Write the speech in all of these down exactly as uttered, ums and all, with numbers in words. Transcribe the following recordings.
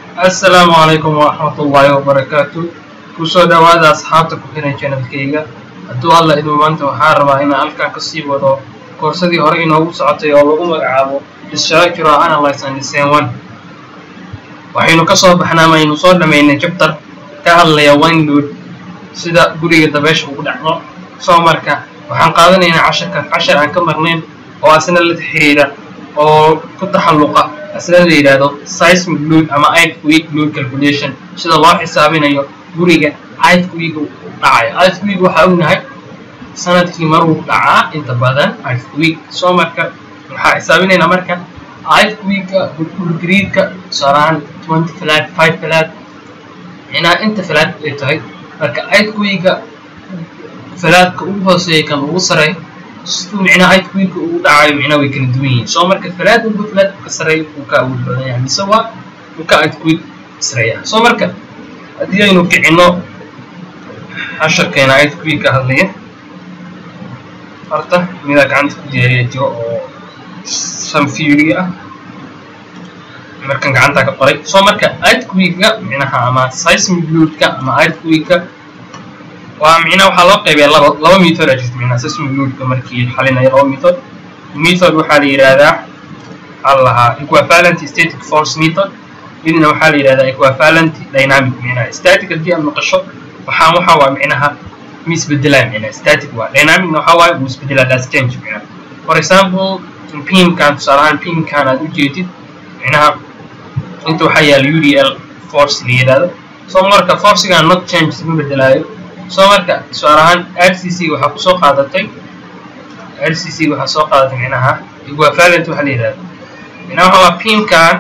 السلام عليكم ورحمة الله وبركاته. كسو دوادا أصحابتك وكنا channel كيغا هدو الله إدو مانتا waxaan rabaa inaan halkan ka sii wado koorsadii hore inoogu socotay oo lagu magacaabo Structural Analysis and Design one. waxaynu ka soo baxnaa maynu soo dhameynay chapter ka hadlaya wind load sida guriga dabeesha ugu dhacdo. soo marka waxaan qaadanaynaa casharka cashar aan ka marnayn oo asna la xiriira oo ku taxalluqa asna la yiraahdo seismic load ama earthquake load calculation sida loo xisaabinayo guriga earthquake uu dhacayo. earthquake waxa uu yahay sanadkii maruu dhacaa inta badan earthquake. soo marka waxa xisaabinayna marka earthquake guriga saraan twenty flat five flat ina inta flat ay tahay marka earthquake falaadka ugu hooseeya kan ugu sareeyo sidoo macna earthquake uu dhacayo macna way kala duwan yihiin. soo marka falaad ugu falaad ka sareeyo uu ka awood badan yahay mise waa uu ka earthquake sareeya. soo marka hadii aynu kicino casharkeena earthquake ka hadlaya horta mida gacanta ku diyaariyo jiro oo some theory ah markan gacanta ka qoray. soo marka earthquake macnaha ama seismic load ka ama earthquake waa macna waxa loo qaybiyaa laba laba method ah jirta macna seismic load ka markii xalinayo laba method. method waxa la yiraahdaa allaha equivalent static force method midna waxa la yiraahdaa equivalent dynamic macna static hadii aad maqasho waxa waxa waa macnaha misbeddelay macna static waa dynamic waxa waa misbeddelay das change macna. for example pin kan saraan pin kan aad u jeedid macnaha inta waxa yaal U D L force la yiraahdo. soo marka force-ga not change ma bedelayo. soo marka su'aalahan R C C waxa ku soo qaadatay R C C waxa soo qaadatay macnaha equivalent waxa la yiraahdo macnaha waa pinkan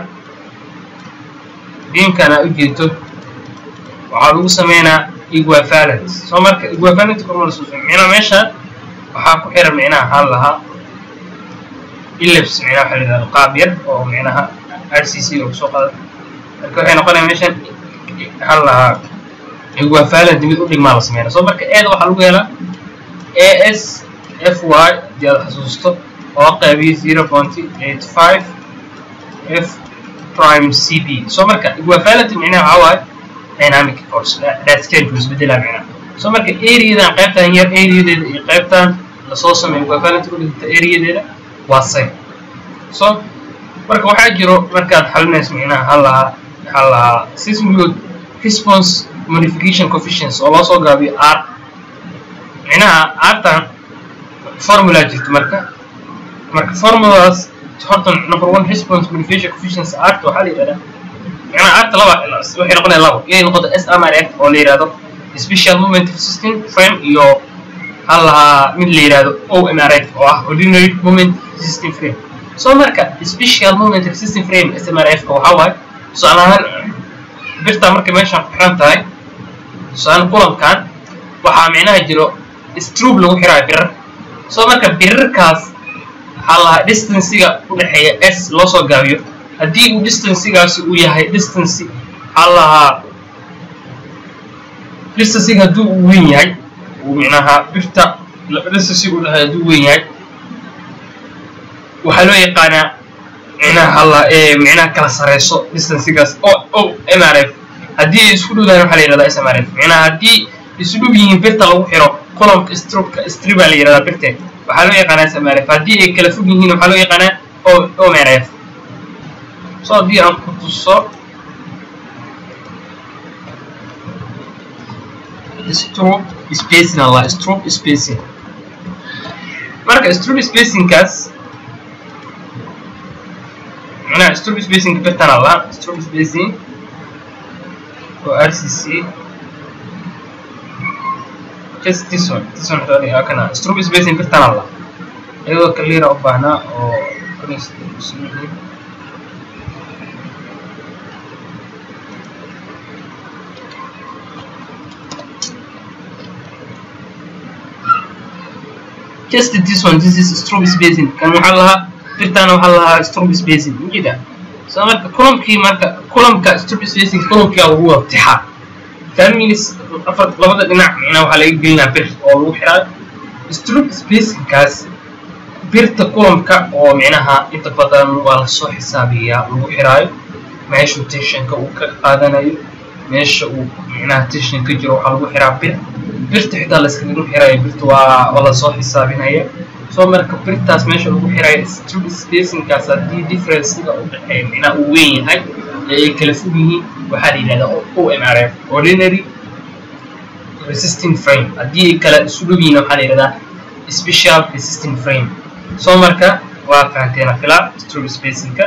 pinkan u jeedo waxa lagu sameeynaa equivalent. soo marka equivalent formula soo macnaha meesha waxa ku xiran macnaha hal laha ellipse macnaha waxa la yiraahdo qaab yar oo macnaha R C C oo soo qaadatay marka waxay noqonaysaa meeshan hal laha equivalent mid u dhigma la sameeyo. soo marka eeda waxa lagu helaa A S F Y diyaar xasuusto oo qaybiyo zero point eight five F prime C P. soo marka equivalent macnaha waxa waa dynamic force that change isbedela macnaha. soo marka area-da qaybtan yar area-deeda iyo qaybtan la soo sameeyo equivalent u dhigta area-deeda waa same. soo marka waxa jiro markaad xalinayso macnaha hal laha hal laha seismic load response modification coefficients oo loo soo gaabiyo R macnaha R-tan formula jirta marka marka formulas horta number one response modification coefficients R waxa la yiraahdaa macnaha R laba waxay noqonaysaa laba iyo noqoto S M R F oo la yiraahdo special moment resisting frame iyo hal laha mid la yiraahdo O M R F oo ah ordinary moment resisting frame. soo marka special moment resisting frame S M R F waxa waaye su'aalahan birta markay meesha ku xiran tahay saan kulankan waxa macnaha jiro strobe lagu xirayo birar. soo marka birarkaas hala distance-ga u dhaxeeya S loo soo gaabiyo hadii uu distance-gaas uu yahay distance hala distance-ga haduu weyn yahay uu macnaha birta distance-gu u dhaxeeya haduu weyn yahay waxa loo yaqaanaa macnaha hala ee macnaha kala sareyso distance-gaas oo M R F hadii isku dhawaan waxa la yiraahdaa S M R F macnaha hadii isku dhow yihiin birta lagu xiro column stroke strobe la yiraahdaa birta waxa loo yaqaanaa S M R F hadii ay kala fog yihiin waxa loo yaqaanaa O M R F. soo hadii aan ku tuso strobe spacing Allah strobe spacing marka strobe spacing kaas macnaha strobe spacing birtan Allah strobe spacing or R C C just this one this one really akana strobe spacing birtan Allah ayadoo clear u baahna oo just this one this is strobe spacing kan waxa laha birtan waxa laha strobe spacing mujida. soo marka column-kii marka column-ka strobe spacing column-kii ugu waqtixa tan minus afar labada dhinac macnaha waxa laga gelinaa bir oo lagu xiraa strobe spacing kaas birta column-ka oo macnaha inta badan waa la soo xisaabiyaa lagu xiraayo meesha tensionka uu ka qaadanayo meesha uu micnaha tension ka jiro waxa lagu xiraa bir birta xitaa la iskaga xirayo birta waa wala soo xisaabinaya soo marka birtaas meesha lagu xirayo strip spacingkaas haddii difference-ga u dhaxeeyo micnaha uu weyn yahay ay kala fog yihiin waxaa la yidhahdaa O M R F ordinary resisting frame haddii ay kala isu dhow yihiin waxaa la yidhahdaa special resisting frame soo marka waa fahanteena filaa strip spacingka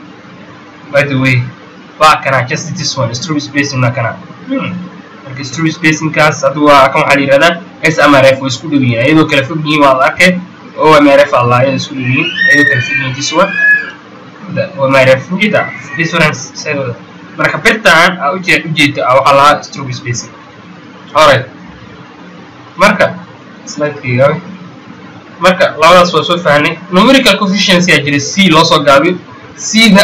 by the way waa kana just this one strip spacing na kana marka strip spacingkaas hadda waa kan waxaa la yidhahdaa S M R F way isku dhow yihiin iyadoo kala fog yihiin waa la arkay O M R F allah iyadoo isku dhow yihiin iyadoo kala fog yihiin this one O M R F ida difference saydo marka birtaan aa ujeed ujeeda waxa la strip spacing alright marka slide-kiga marka labadaas waa soo fahnay numerical coefficients yaa jira C loo soo gaabiyo C-da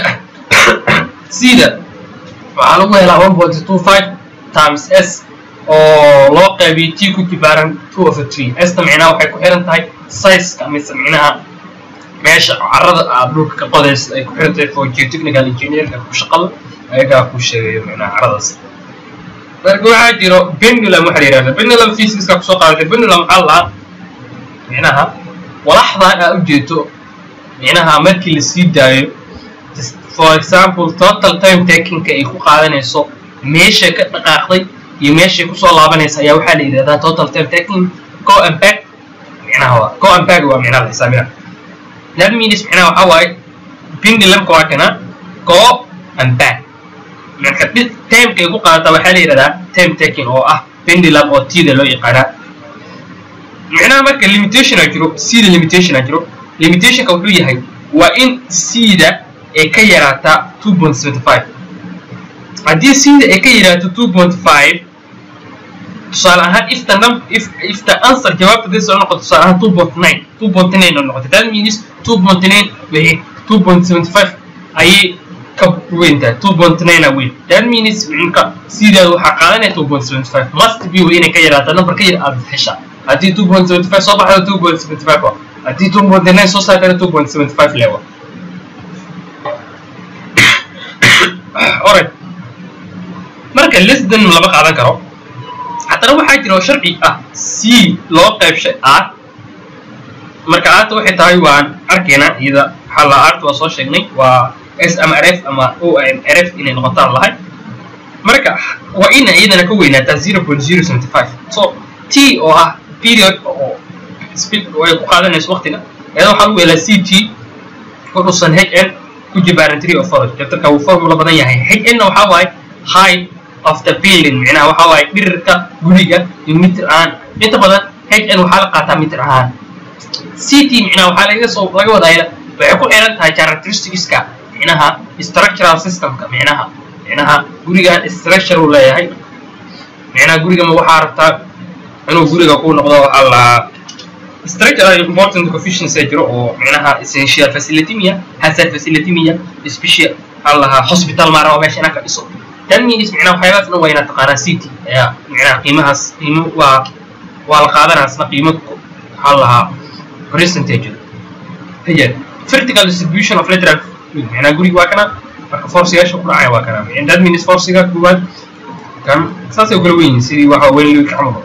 C-da waxaa lagu helaa one point two five times S oo loo qaybiyo T ku jibaaran two over three S-ta micnaha waxay ku xiran tahay size-ka mise micnaha meesha carrada aad dhulka ka qodaysa ay ku xiran tahay for geotechnical engineer-ka ku shaqada ayagaa ku sheegayo micnaha carradaas marka waxaa jiro pendulum waxa la yidhahdaa pendulum physics-ka kusoo qaadatay pendulum waxaa lahaa micnaha walaxdan aa ujeedo micnaha markii la sii daayo for example total time taking-ka ay ku qaadanayso meesha ka dhaqaaqday iyo meeshay kusoo laabanaysa ayaa waxaa la yidhahdaa total time taking go and back micnaha waa go and back waa micnaha la xisaabina that means micnaha waxaa waaye pendulumka waa kana go and back marka time-ka ay ku qaadataa waxaa la yidhahdaa time taking oo ah pendulum oo T-da loo yaqaanaa micnaha marka limitation aa jiro C-da limitation aa jiro limitationka wuxuu yahay waa in C-da ay ka yaraataa two point seven five haddii C-da ay ka yaraato two point five tusaale ahaan if the num if if the answer jawaabta hadii soo noqoto tusaale ahaan two point nine two point nine oo noqoto that means two point nine way two point seven five ayay ka weyn tahay two point nine aa weyn that means minka C-da waxaa qaadanaya two point seven five must be waa inay ka yaraataa number ka yar aad hesha haddii two point seven five soo baxdo two point seven five waa haddii two point nine soo saartana two point seven five lewa alright marka less than lama qaadan karo haddana waxaa jira sharci ah C loo qaybshay R marka aarta waxay tahay waan arkaynaa iyada waxaa la aarta waa soo sheegnay waa S M R F ama O M R F inay noqotaan lahay marka waa ina iyadana ka weynaataa zero point zero seven five so T oo ah period oo speed way ku qaadanayso waqtiga iyada waxaa lagu helaa C T ku dhusan H N ku jibaaran three of four chapterka uu formula badan yahay H N waxaa waaye height of the building micnaha waxaa waaye dhirirka guriga iyo mitir ahaan inta badan H N waxaa la qaataa mitir ahaan C T micnaha waxaa laga soo laga wadaaya waxay ku xiran tahay characteristics-ka micnaha structural system-ka micnaha micnaha gurigan structure uu leeyahay micnaha guriga ma waxaa rabtaa inuu guriga ku noqdo waxaa la structural important coefficients ee jiro oo micnaha essential facility miya hazard facility miya special allaha hospital ma rabo meesha inaan ka dhiso tan means micnaha waxyaalahaas dhan waa inaad taqaanaa C T ayaa micnaha qiimahaas qiimo waa waa la qaadanaa isna qiimo allaha percentage هي vertical distribution of lateral fluid معناها guriga waa kana marka force-yaasha ku dhacaya waa kana and that means force-ga kuwaad kan saasay kala weyn sidii waxa weyn loo kacmo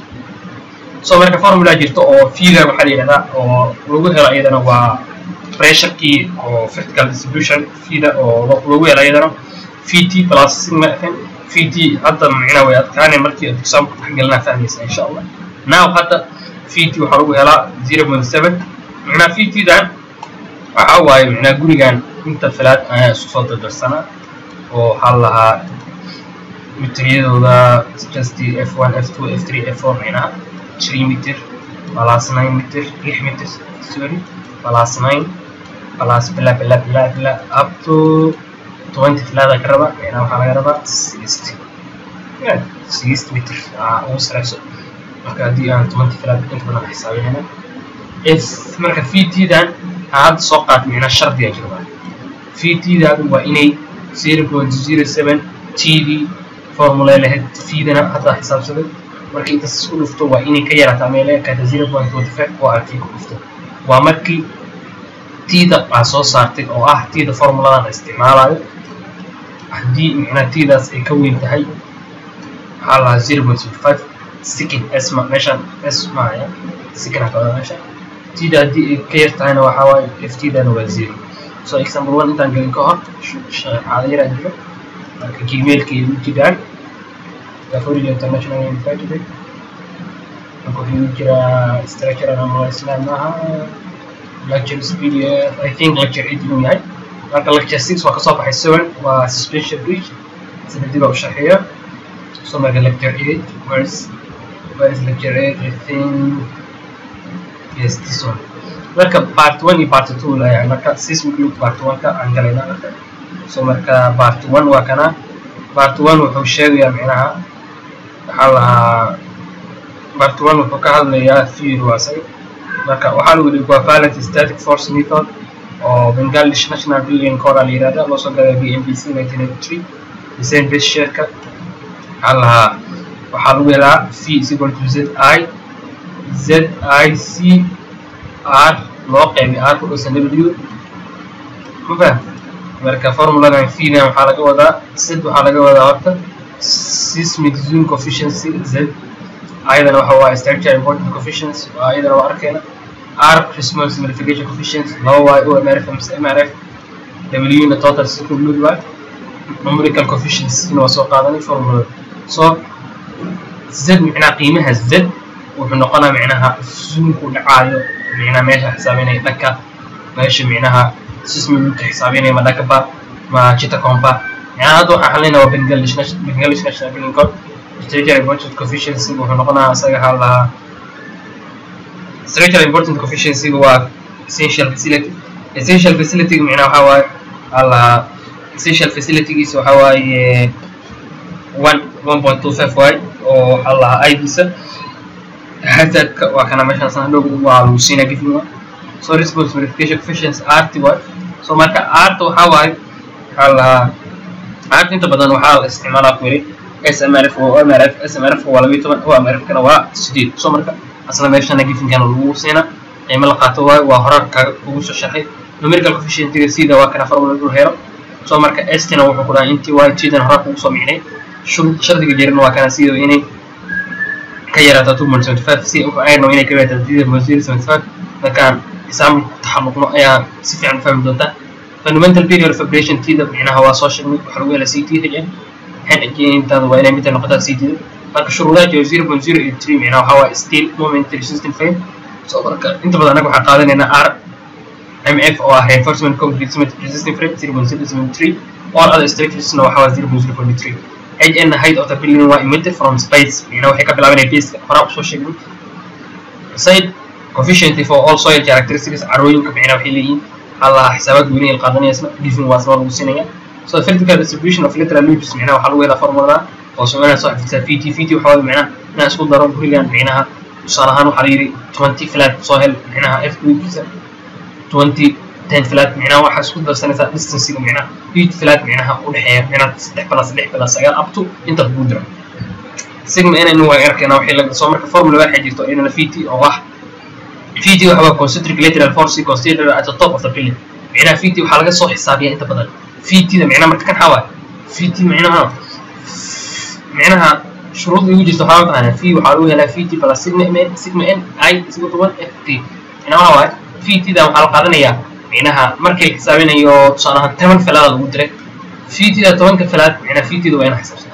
soo marka formula jirto oo fiida waxa la yiraahdaa oo lagu helo iyadana waa pressure-kii oo vertical distribution fiida oo lagu helo iyadana V T plus sigma Fn V T hadda macnaha way adkaanay markii aad exam ku taxgalnaa fahmaysa insha Allah now hadda V T waxa lagu helaa zero point seven macnaha V T dan waxa waaye macnaha gurigan inta falaad ayaa isku soo dardarsanaa oo hal lahaa mitriyadooda just F one F two F three F four macnaha three meter plus nine meter six meter sorry plus nine plus bla bla bla bla up to twenty falaada ka raba macnaha waxaa laga rabaa sixty yeah sixty meter ah oo sareyso marka haddii aan twenty falaad inta badan xisaabinayna is marka V T dan aad soo qaad macnaha shardiga jira V T dan waa inay zero point zero seven T D formula lahayd fiidana hadda xisaabsaday markii inta isku dhufto waa inay ka yaraataa meelaha ka zero point two five oo aad ku dhufto waa markii T da aan soo saartay oo ah T da formuladan isticmaalayo haddii micnaha tiidaas ay ka weyn tahay waxaa lahaa zero point seven five second s ma meeshaan s maaya second haka wada meesha tiida haddii ay ka yar tahayna waxaa waaye f tiidana waa zero. so example one intaan gelin ka hor xaala yaraa jiro marka gmailka iyo wujidaan Dafuri International Unified marka wuxuu jiraa structure ama islaan maaha lecture P D F I think lecture eight inuu yahay marka lecture six waa kasoo baxay seven waa suspension bridge sida dib u sharxiyo. so marka lecture eight where's where is lecture eight I think yes this one marka part one iyo part two la yahay marka seismic loop part one ka aan galayna marka. so marka part one waa kana part one wuxuu sheegayaa micnaha waxaa lahaa part one wuxuu ka hadlayaa theory waasaga marka waxaa lagu yidhi equivalent static force method oo Bangladesh National Building Code la yiraahdo loo soo gaaray B M B C nineteen eighty-three design base shirka waxaa lahaa waxaa lagu helaa V is equal to Z I Z I C R loo qeybi R ku dhusan W ma faham marka formuladan V na waxaa laga wadaa Z waxaa laga wadaa horta seismic zone coefficient Z ayadana waxa waa structure important coefficients ayadana waa arkayna R response modification coefficients laba y o M R F M R F W na total circle load y numerical coefficients inuu soo qaadanay formula. so Z macnaha qiimaha Z wuxuu noqonaa macnaha zoomku dhacaayo macnaha meesha xisaabinay dhanka meesha macnaha seismic ka xisaabinay ma dhanka ba ma jita compa macnaha hadda waxaan xalinaa waa Bangladesh National Bangladesh National Building Code structure important coefficients wuxuu noqonaa asaga hal lahaa structure important coefficients waa essential facility essential facility macnaha waxa waaye hal lahaa essential facility giisa waxa waaye one one point two five y oo hal lahaa idisa hazardka waa kana meeshaan san dhow waa lagu siinaa given waa. so response modification coefficients R T y so marka R ta waxa waaye hal lahaa R inta badan waxaa la isticmaalaa ku yiri S M R F oo M R F S M R F waa laba iyo toban oo M R F kana waa sideed. so marka asla meeshana given kana lagu siinaa qiimo la qaato waa waa horarka ugu soo sharxay numerical coefficient sida waa kana formula uu helo. so marka S tina wuxuu ku dhahay intii y tidan horarka ugu soo micnay shardiga jirin waa kana sida inay ka yaraato two point seven five si oo ayno inay ka yaraato two point seven five markaan isam taxalluqno ayaa si fiican fahmi doonta. fundamental period of vibration tida macnaha waa soo sheegnay waxa lagu helaa C T H N intaada waa inay mid noqotaa C T marka shuruudaha jiro zero point zero eight three macnaha waxa waa steel moment resistant frame. so marka inta badan anaga waxaan qaadanaynaa R M F oo ah reinforcement concrete cement resistant frame zero point zero seven three all other structures na waxa waa zero point zero four three. H N height of the building waa emitted from space macnaha waxay ka bilaabanayaan base hore u soo sheegnay. side coefficient for all soil characteristics carooyinka macnaha waxay leeyihiin الله حسابات بني القانونية اسمها given واصلة وسنية. so vertical distribution of lateral loops معناها وحلوة إلى فورمولا وسمعنا صاحب في تي في تي وحاول معناها ناس كل ضرب كليان معناها صارها وحريري twenty flat سهل معناها F loops twenty ten flat معناها واحد كل ضرب سنة distance معناها eight flat معناها ونحيا معناها سدح بلا سدح بلا سجال up to أنت بقدر. سيجما أنا إنه غيرك أنا وحيل لك صامر كفورمولا واحد يجي أنا في تي أو واحد في تي وحبا concentric lateral force considered at the top of the building معناها في تي وحلقة صح حسابية أنت بدل في تي ده معناها مرتكن حوالي في تي معناها معناها شروط اللي يوجد تحاول أنا في وحلوها لا في تي بلا سيجما إم سيجما إن أي سيجما one F T معناها حوالي في تي ده وحلقة هذا معناها مركز حسابين يو صارها ثمان فلات المدرك في تي ده ثمان كفلات معناها في تي ده وين حساب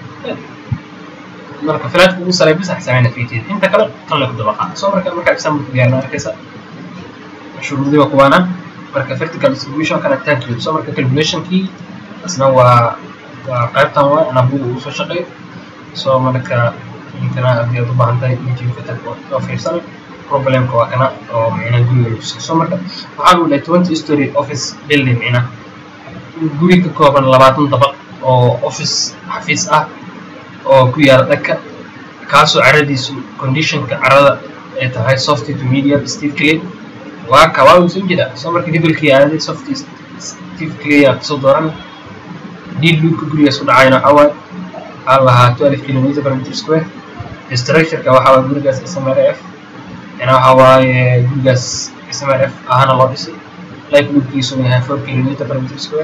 marka falaadku uu saray bis xasaabina fiitid inta kale tan la ku dabaqa soo marka marka exam ku gaarna arkaysa shuruudii waa kuwana marka vertical distribution kana tank soo marka calculation ki asna waa waa qaybtan waa ana buu soo shaqay soo marka intana aad u baahan tahay intii ka tag oo fiirsan problem ka waa kana oo macna guriga soo marka waxa uu leeyahay twenty story office building ina guriga ka kooban labaatan dabaq oo office xafiis ah oo ku yaala dadka kaasoo caradiisu conditionka carada ay tahay soft to medium steel clay waa ka waa soo jeeda soo marka levelkii aaday soft steel clay soo dooran did look guriga soo dhacayna awal allaha twelve kilometers per meter square structure ka waxa waa gurigaas S M R F ina waxa waa gurigaas S M R F ahana loo dhisay like lookkiisu yahay four kilometers per meter square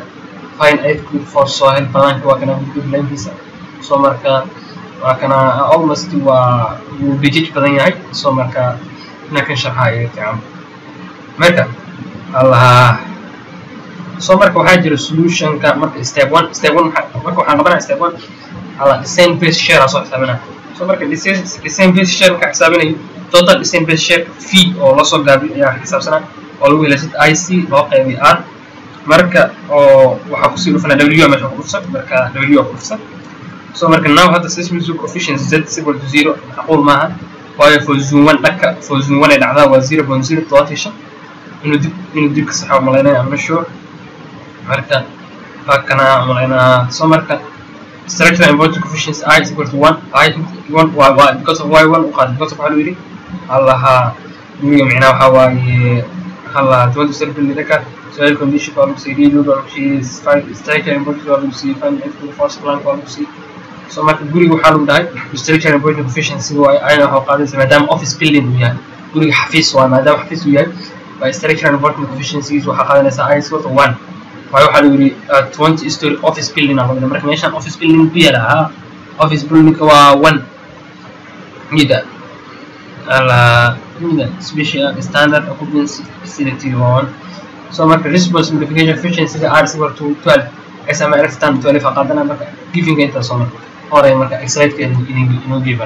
find earthquake force soil banaanka waa kana gudbinkiisa soo marka waa kana almost waa uu bijij badan yahay soo marka ina ka shaqaayo ficam marka allah soo marka waxaa jira solution ka marka step one step one marka waxaan qabanaa step one ala design base share soo xisaabina soo marka design design base share ka xisaabinayo total design base share fee oo la soo gaabiyo ayaa xisaabsanaa oo lagu helo sid I C loo qaybiyo R marka oo waxa ku sii dhufana W meesha ku dhufsan marka W ku dhufsan soo marka now hadda seismic coefficient z equal to zero aqul maaha waayo for zoom one dhaka for zoom one ay dhacdaa waa zero point zero two eight inuu dib inuu dib ka saxo malaynaya ama sure marka fakana malaynaa soo marka structure and voltage coefficient I is equal to one I one y y because of y one وقاعد because of حلو يري الله يوم معنا وحواي الله تودي سلب اللي ذكر soil condition قالوا سي دي لود قالوا سي structure and voltage قالوا سي find the force plan قالوا سي so marka guriga waxa lagu dhahay structure and voltage coefficient waa ayna waxa qaadaysa maadaama office building uu yahay guriga xafiis waa maadaama xafiis uu yahay waa structure and voltage coefficient waxa qaadanaysa I is equal to one waayo waxa lagu yiri twenty story office building ama marka meeshan office building ku yaala office building waa one mida ala mida special standard occupancy facility one so marka response modification efficiency R is equal to twelve S M R stand twelve qadana marka giving inta soo marka hore marka slide ka inuu giba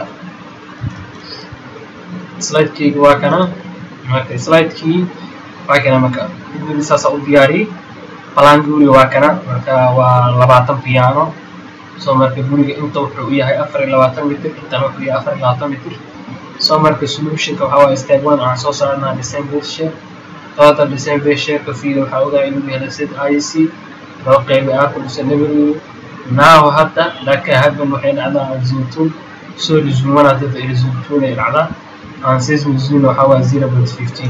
slide ki waa kana marka slide ki waa kana marka saasa u diyaari plan guriga waa kana marka waa labaatan piano soo marka guriga inta wuxuu u yahay afar iyo labaatan mitir inta wuxuu yahay afar iyo labaatan mitir soo marka solution ka waxa waa step one aan soo saarnaa design base share total design base share ka fiido waxa uga inuu yahay sid I C loo qaybiyo ah ku sanadii now hadda laka hadan waxay dhacdaa zoom so zoom one hadda ay zoom two ay dhacdaa aan seismic zoom waxa waa zero point one five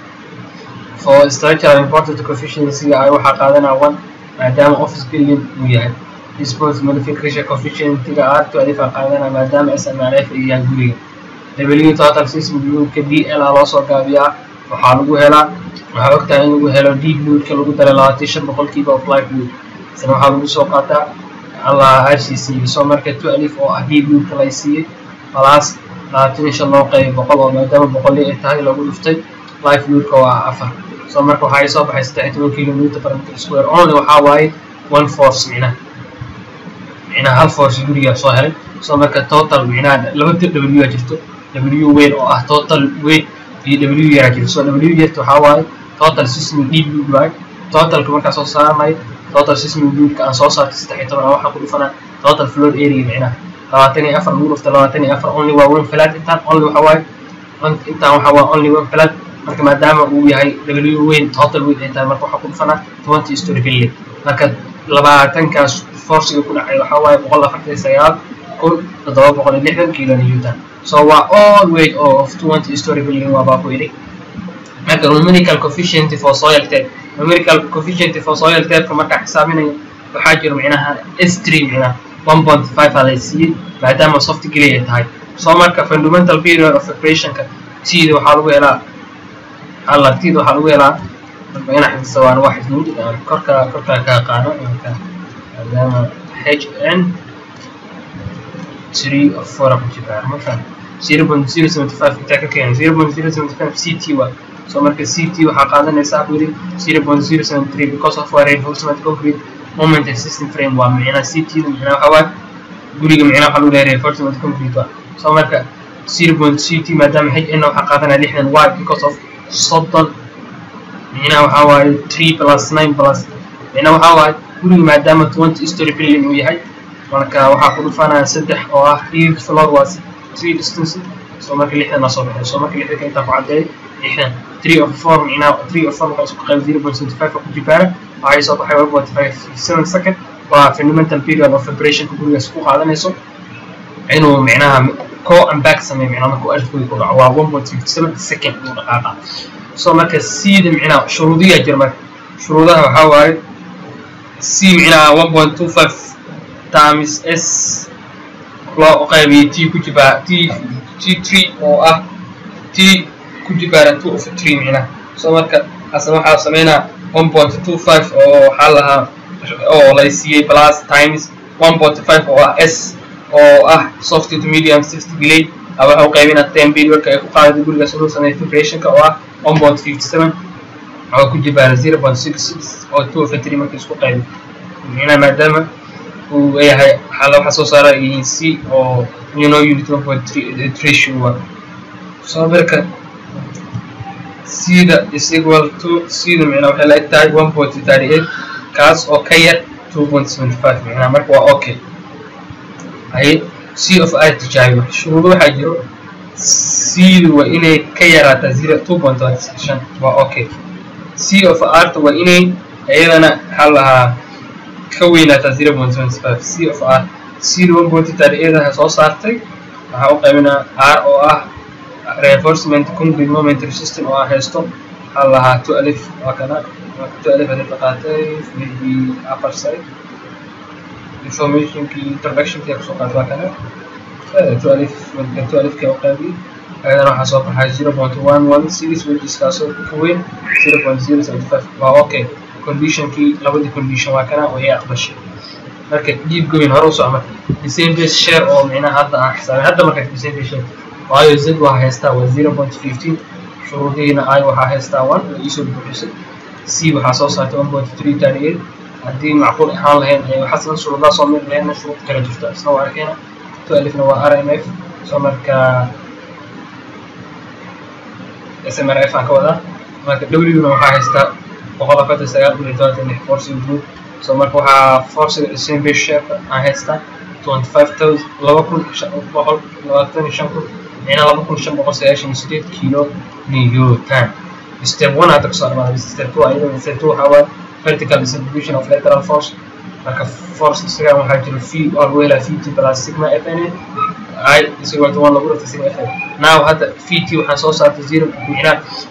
for structure important coefficient ay waxa qaadanaa one maadaama office building uu yahay response modification coefficient tiga R to alif qaadanaa maadaama S M R F ay yahay guriga W total seismic load ka D L loo soo gaabiyaa waxa lagu helaa waxa ogtahay in lagu helo deep load ka lagu daray labaatan iyo shan boqolkiiba of live load isna waxa lagu soo qaataa Allah R C C soo marka two alif oo ah deep load ka la siiyay plus labaatan iyo shan loo qayb boqol oo maadaama boqol ay tahay lagu dhuftay live load ka waa afar soo marka waxa soo baxay saddex iyo toban kilometer per meter square only waxa waaye one force mina mina hal force guriga soo helay soo marka total mina laba W jirto W weight oo ah total weight iyo W yara jirto so W jirto waxa waaye total seismic deep load waaye total ka marka soo saarnay total seismic load ka aan soo saartay saddex iyo toban waxa ku dhufana total floor area mina labaatan iyo afar lagu dhufta labaatan iyo afar only waa one flat intaan only waxa waaye intaan waxa waa only one flat marka maadaama uu yahay W weight total weight intaan marka waxa ku dhufana twenty story building marka labaatan kaas force ku dhacay waxa waaye boqol afartan iyo sagaal kun toddoba boqol iyo lixdan kilo newton so waa all weight of twenty story building waa baa ku yiri marka numerical coefficient for soil type numerical coefficient for soil type marka xisaabinayo waxa jira macnaha S three macnaha one point five hada si maadaama soft clay tahay so marka fundamental period of operation ka sida waxa lagu helaa alla tiid waxa lagu helaa ina xisabaan wax ismid korka korka ka qaano marka maadaama H N three of four ku jira marka zero point zero seven five inta ka keenay zero point zero seven five C T waa so marka C T waxa qaadanaysa buri zero point zero seven three because of reinforcement concrete moment existing frame waa macna C T macna waxa waa guriga macna waxa lagu leeyahay reinforcement concrete waa so marka zero point C T maadaama H N waxa qaadanaya lixdan y because of soddon macna waxa waa three plus nine plus macna waxa waa guriga maadaama twenty story building uu yahay marka waxa ku dhufanaa saddex oo ah each floor was three distance so marka lixdan la soo baxay so marka lixdan inta ku cadeey lixdan three of four macna three of four waxa isku qayb zero point seven five ku jibara ay soo baxay one point five seven second waa fundamental period of operation ku guriga isku qaadanayso inuu macnaha co and back sameey macnaha markuu earthquake ku dhaco waa one point five seven second uu dhaqaaqa so marka sida macnaha shuruudiya jirma shuruudaha waxa waaye C macnaha one point two five times S loo qaybiyo T ku jibaa T T three oo ah T ku jibaa two of three macnaha so marka asna waxa sameeyna one point two five oo waxa lahaa oo la siiyey plus times one point five oo ah s oo ah soft to medium sixty delay aba waxa uu qaybinaa ten periodka ay ku qaaday gurigaas inuu sameeyo vibrationka oo ah one point five seven oo ku jibaara zero point six six oo two of three markii isku qaybi macnaha maadaama uu yahay xaalad waxa soo saara yihiin c oo you know unit one point three ratio waa soo marka c da is equal to c da macnaha waxay la tahay one point three eight kaas oo ka yar two point seven five macnaha marka waa okay ay c of r tijaabiyo shuruudo waxaa jiro c waa inay ka yaraataa zero two point one six waa okay c of r waa inay iyadana hal lahaa ka weynaataa zero point seven five c of r c one point three eight ha soo saartay waxa uu qaybinaa r oo ah reinforcement concrete momentary system oo ah haysto hal lahaa two alif waa kana two alif alif qaatay maybe upper side information ki introduction ki kusoo qaatay waa kana two alif two alif ki oo qaybi ayadana waxaa soo baxay zero point one one six which is kaasoo ka weyn zero point zero seven five waa okay condition ki labadii condition waa kana way aqbashay marka deep going hore u socma the same base share oo macnaha hadda aan xisaabin hadda marka the same base share waayo z waa haystaa waa zero point one five shuruudiina i waxaa haystaa one oo isoo buuxisay c waxaa soo saartay one point three three eight haddii macquul ahaan lahayn waxaa sidan shuruudaha soo mid lahayn shuruud kala jirta isna waa arkeena two alifna waa r m f soo marka s m r f aan ka wadaa marka w-na waxaa haystaa boqol afartan sagaal iyo todobaatan lix forcing group soo marka waxaa forciga the same base share aan haystaa twenty five thousand laba kun boqol labaatan iyo shan kun macnaha laba kun shan boqol sagaashan iyo sideed kilo newton step one hadda kasoo dhamaaday step two ayadana step two waxaa waaye vertical distribution of lateral force marka force isaga waxaa jiro v oo lagu helaa v t plus sigma f n I is equal to one lagu dhigtay sigma f n now hadda v t waxaan soo saartay zero macnaha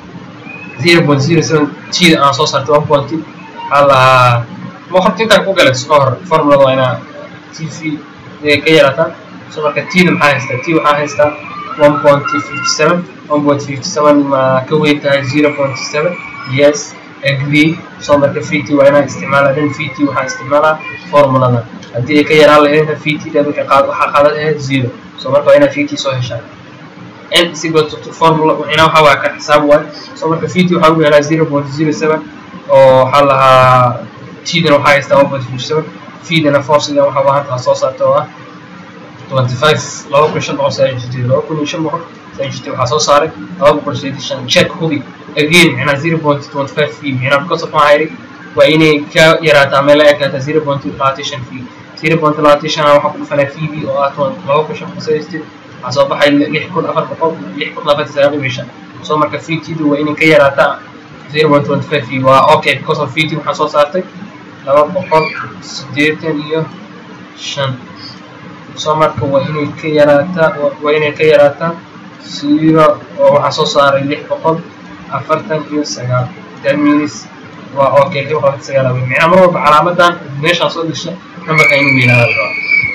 zero point zero seven t aan soo saartay one point waxaa lahaa ma horta intaan ku galay ka hor formulada waa inaa t v ka yaraataan so marka t da maxaa haystaa t waxaa haystaa one point five seven one point five seven ma ka weyn tahay zero point seven yes agree so marka v t waa inaa isticmaalaa dhan v t waxaa isticmaalaa formulada haddii ay ka yaraan lahayn v t da waxaa qaadan lahayd zero so marka waa inaa v t soo heshaa n is equal to formula inaa waxaa waa ka xisaab waay so marka v t waxaa ugu helaa zero point zero seven oo waxaa lahaa t dana waxaa haystaa one point five seven v dana forciga waxaa waa hadda soo saarta oo ah twenty five laba kun shan boqol sagaashan iyo sideed laba kun iyo shan boqol sagaashan iyo sideed waxaa soo saaray laba boqol sideed iyo shan check hubi again macnaa zero point twenty five v macnaa because of maxaa yidhi waa inay ka yaraataa meel la ekaataa zero point labaatan shan v zero point labaatan shan waxaa ku dhufanaa v v oo ah laba kun shan boqol sagaashan iyo sideed waxaa soo baxay lix kun afar boqol lix kun labaatan sagaal iyo shan soo marka v t du waa inay ka yaraataa zero point twenty five v waa okay because of v t waxaa soo saartay laba boqol sideetan iyo shan soo marka waa inay ka yaraataa waa inay ka yaraataa zero oo waxaa soo saaray lix boqol afartan iyo sagaal that means waa okay lix boqol afartan sagaal macnaha mar walba calaamadan meeshaan soo gasha nambarka inuu weynaado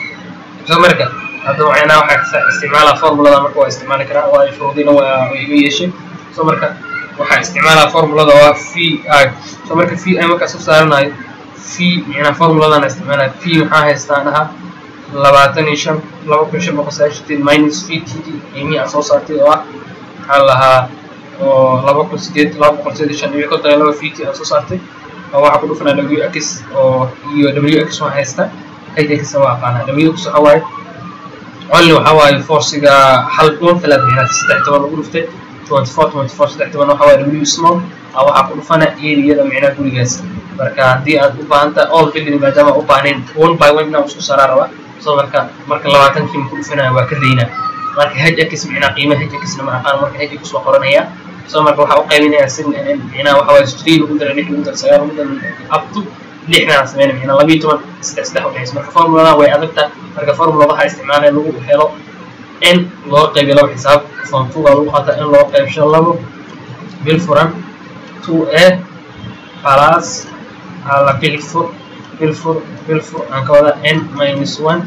soo marka hadda macnaha waxaa isticmaalaa formulada marka waa isticmaali karaa waa shuruudina waa igu yeeshay soo marka waxaa isticmaalaa formulada waa v i soo marka v i markaa soo saaranayo v macnaha formuladan isticmaalaa v maxaa haystaan aha labaatan iyo shan laba kun shan boqol sagaashan sideed minus v t d qiimihii aan soo saartay oo ah maxaa lahaa oo laba kun sideed laba boqol sideed iyo shan iyo konton iyo laba v t aan soo saartay oo waxaa ku dhufanaa w x oo iyo w x waan haystaa h x waa aqaanaa w x waxaa waaye only waxaa waaye forciga hal one falaad macnaha saddex toban lagu dhuftay twenty four twenty four saddex toban waxaa waaye w small oo waxaa ku dhufanaa areada macnaha gurigaas marka haddii aad u baahan tahay all building maadaama u baahnayn one by one inaan isku saaraa rabaa soo marka marka labaatan kiima ku dhufanaya waa ka daynaa marka h x macnaha qiimaha h x lama aqaan marka h x waa qoranaya soo marka waxaa u qaybinayaa sin macnaha waxaa waaye three lagu dara lix lagu dara sagaal lagu dara up to lixdan sameynaya macnaha laba iyo toban saddex saddex u dhexaysa marka formulada way adagtaa marka formula waxaa isticmaalaya lagu helo in loo qaybiyo laba xisaab form two baa lagu qaataa in loo qaybsho labo bil furan two a plus ala bil fur bil fur bil fur aan ka wada n minus one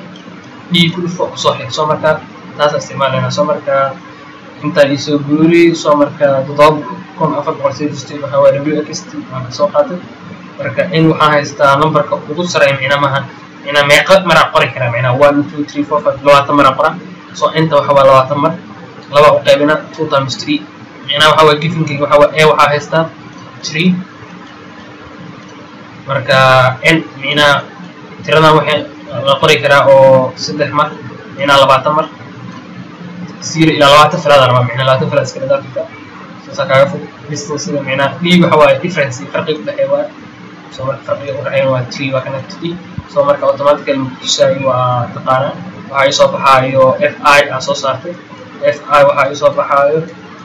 d ku dhufo soo xig soo marka taas isticmaalayna soo marka inta isoo guuri soo marka todoba kun afar boqol sideed waxaa waa w x t aan soo qaatay marka in waxaan haystaa numberka ugu sareeya micna maahan ina meeqa mar qori karaa micna one two three four five labaatan mar qora so inta waxa waa labaatan mar laba u qaybina two times three micna waxa waa givenkii waxa waa a waxa haystaa three marka n micna tiradan waxa la qori karaa oo saddex mar micna labaatan mar zero ila labaatan falaad arba micna labaatan falaad iska dhafta sakaga fog distance micna d waxa waa difference farqi u dhaxeeya waa so marka farqiga u dhaxeeya waa three waa kana three so marka automatically muqdishay waa taqaana waxa ay soo baxaayo fi aan soo saartay fi waxa ay soo baxaayo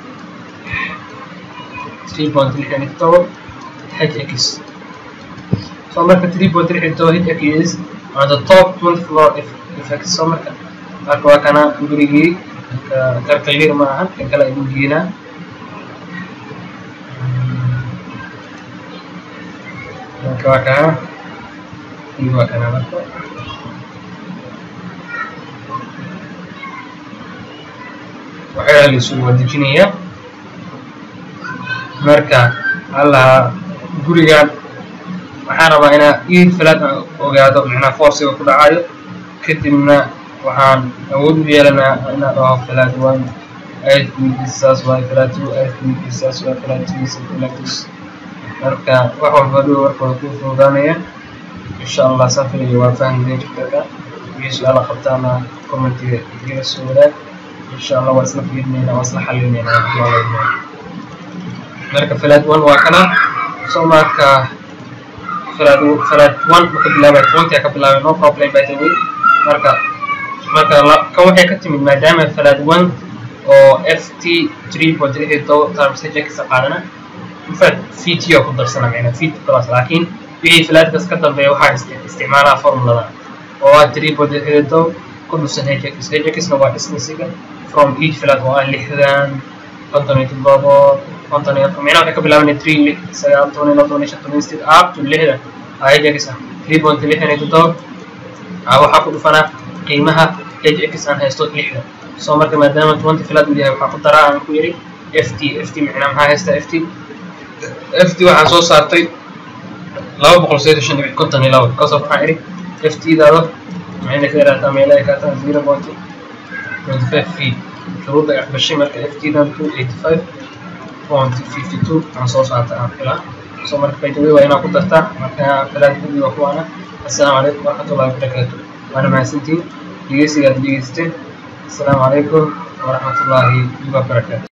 three point three seven hx so marka three point three seven hx on the top twenty floor effect so marka marka waa kana gurigii ka clear ma ahan kan kala igu geena marka waa kana iyo waa kana marka waxaa la soo wadijinaya marka alla gurigan waxaan rabaa inaa ii falaad ogaado macnaa force ku dhacayo kadibna waxaan awood u yeelanaa inaan dhaho falaad one eight midisaas waa falaad two eight midisaas waa falaad two falaad two marka wax walba dhow warkooda ku fududaanaya insha allah safariga waa fahamdeen jirkada iyo su-aala qabtaana commentiga igala soo wadaag insha allah waa isla fiirinaynaa waa isla xalinaynaa marka falaad one waa kana soo marka falaad falaad one marka bilaabay twenty ka bilaabay no problem by the way marka marka kan waxay ka timid maadaama falaad one oo ft three point three times hx qaadana fad ft ku darsana macna ft plus laakiin wixii falaadkaas ka dambeeya waxa isticmaalaa formulada oo three point three ku dhusan hx hx waa distance from each falaad oo ah lixdan konton iyo toddoba konton iyo afar meelaha ka bilaabana three sagaal toban iyo toban iyo shan toban up to lixdan hx three point three seven waxa ku dhufana qiimaha hx aan haysto lixdan soo marka maadaama twenty falaad uu yahay waxa ku daraa aan ku yiri ft ft macna maxaa haysta ft ft waxaan soo saartay laba boqol iyo shan dhibic konton iyo laba kaasoo waxaan iri ft daado macna ka yaraataa meelaha ka taa zero point two five feet shuruudda aqbashay marka ft dan two eighty five point five two aan soo saartay aan filaa soo marka bay way waa inaan ku dartaa marka falaad gudi waa kuwana assalaamu calaykum warahmatullahi wabarakatuh waana mahadsantiin dhegeysigaad dhegeysteen السلام عليكم ورحمة الله وبركاته.